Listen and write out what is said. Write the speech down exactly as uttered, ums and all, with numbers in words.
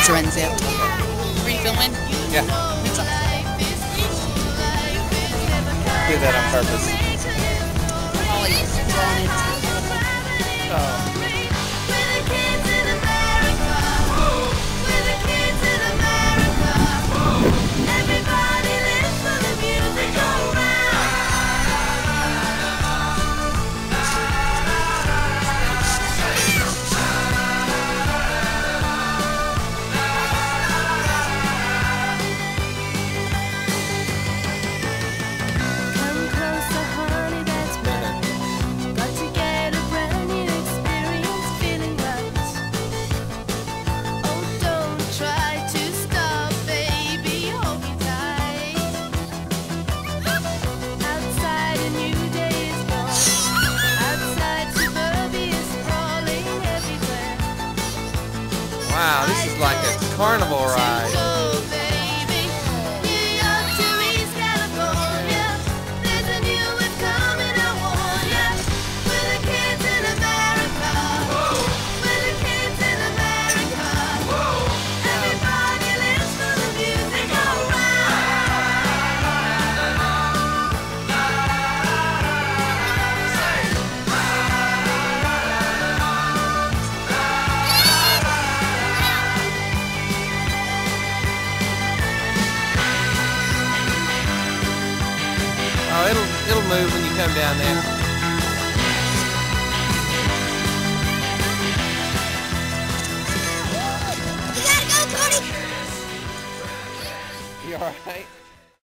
picture ends out. Were you filming? Yeah. Did that on purpose. Oh, he's drawn into Oh. Wow, this is like a carnival ride. Oh, it'll it'll move when you come down there. You gotta go, Cody! You alright?